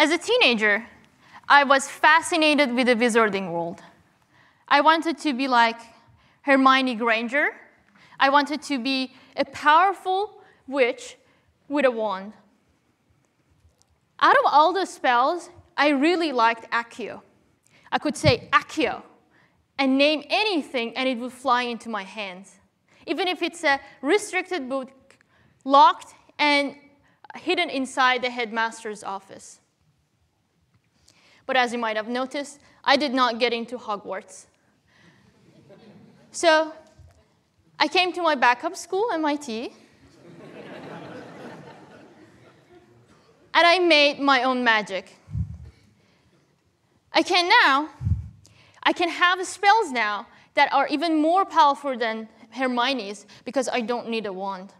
As a teenager, I was fascinated with the wizarding world. I wanted to be like Hermione Granger. I wanted to be a powerful witch with a wand. Out of all the spells, I really liked Accio. I could say Accio and name anything, and it would fly into my hands. Even if it's a restricted book, locked and hidden inside the headmaster's office. But as you might have noticed, I did not get into Hogwarts. So I came to my backup school, MIT, and I made my own magic. I can have spells now that are even more powerful than Hermione's because I don't need a wand.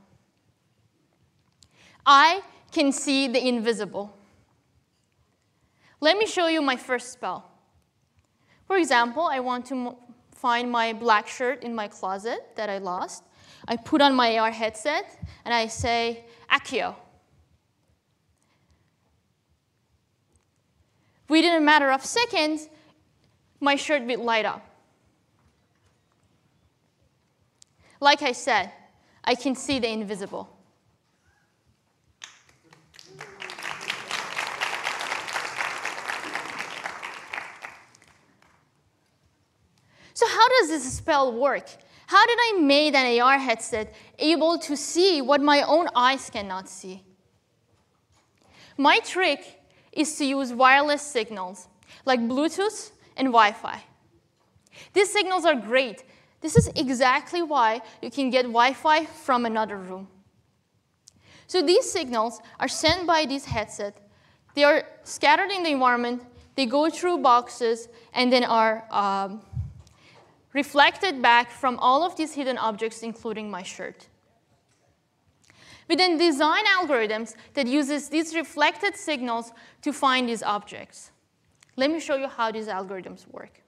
I can see the invisible. Let me show you my first spell. For example, I want to find my black shirt in my closet that I lost. I put on my AR headset, and I say, Accio. Within a matter of seconds, my shirt will light up. Like I said, I can see the invisible. So how does this spell work? How did I make an AR headset able to see what my own eyes cannot see? My trick is to use wireless signals, like Bluetooth and Wi-Fi. These signals are great. This is exactly why you can get Wi-Fi from another room. So these signals are sent by this headset. They are scattered in the environment. They go through boxes and then are reflected back from all of these hidden objects, including my shirt. We then design algorithms that uses these reflected signals to find these objects. Let me show you how these algorithms work.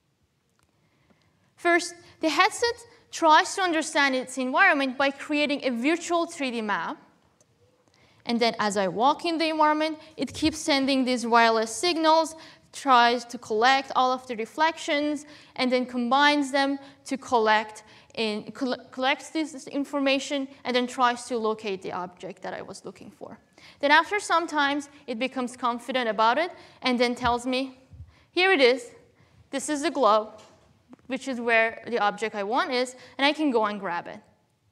First, the headset tries to understand its environment by creating a virtual 3D map. And then as I walk in the environment, it keeps sending these wireless signals, tries to collect all of the reflections, and then combines them to collects this information, and then tries to locate the object that I was looking for. Then after some time, it becomes confident about it, and then tells me, here it is. This is the globe, which is where the object I want is, and I can go and grab it.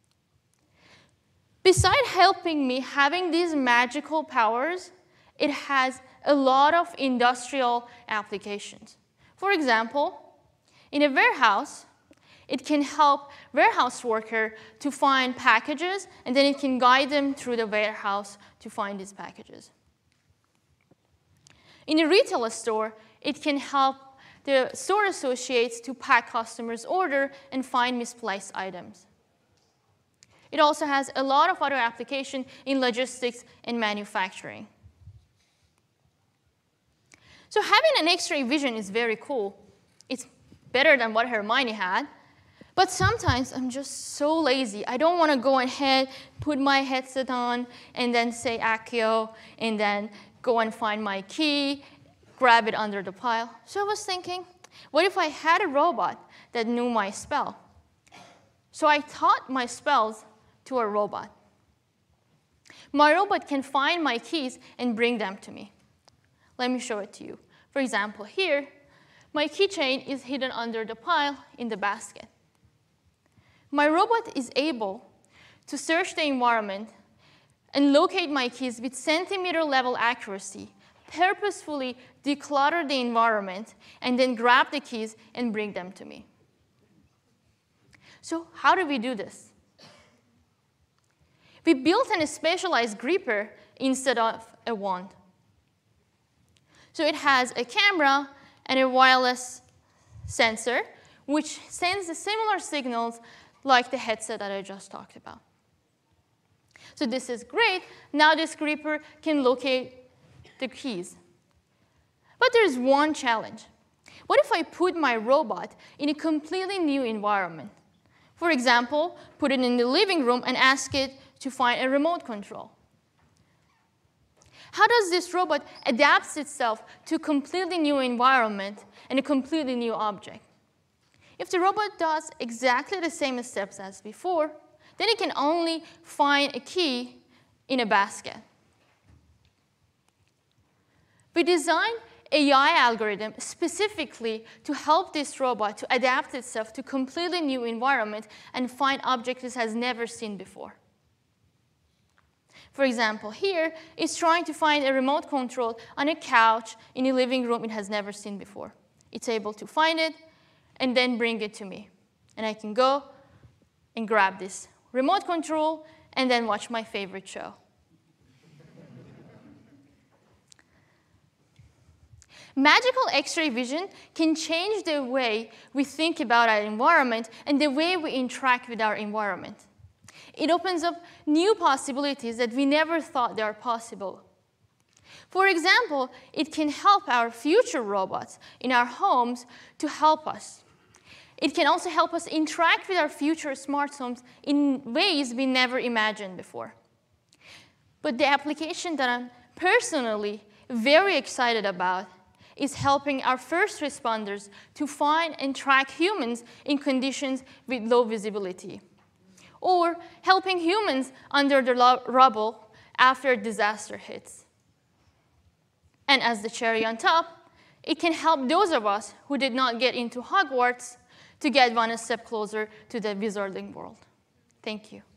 Besides helping me having these magical powers, it has a lot of industrial applications. For example, in a warehouse, it can help warehouse worker to find packages, and then it can guide them through the warehouse to find these packages. In a retail store, it can help the store associates to pack customers' order and find misplaced items. It also has a lot of other applications in logistics and manufacturing. So having an X-ray vision is very cool. It's better than what Hermione had. But sometimes I'm just so lazy. I don't want to go ahead, put my headset on, and then say Accio, and then go and find my key, grab it under the pile. So I was thinking, what if I had a robot that knew my spell? So I taught my spells to a robot. My robot can find my keys and bring them to me. Let me show it to you. For example, here, my keychain is hidden under the pile in the basket. My robot is able to search the environment and locate my keys with centimeter-level accuracy, purposefully declutter the environment, and then grab the keys and bring them to me. So how do we do this? We built a specialized gripper instead of a wand. So it has a camera and a wireless sensor, which sends the similar signals like the headset that I just talked about. So this is great. Now this gripper can locate the keys. But there's one challenge. What if I put my robot in a completely new environment? For example, put it in the living room and ask it to find a remote control. How does this robot adapt itself to a completely new environment and a completely new object? If the robot does exactly the same steps as before, then it can only find a key in a basket. We designed AI algorithm specifically to help this robot to adapt itself to a completely new environment and find objects it has never seen before. For example, here, it's trying to find a remote control on a couch in a living room it has never seen before. It's able to find it and then bring it to me. And I can go and grab this remote control and then watch my favorite show. Magical X-ray vision can change the way we think about our environment and the way we interact with our environment. It opens up new possibilities that we never thought they are possible. For example, it can help our future robots in our homes to help us. It can also help us interact with our future smart homes in ways we never imagined before. But the application that I'm personally very excited about is helping our first responders to find and track humans in conditions with low visibility, or helping humans under the rubble after a disaster hits. And as the cherry on top, it can help those of us who did not get into Hogwarts to get one step closer to the wizarding world. Thank you.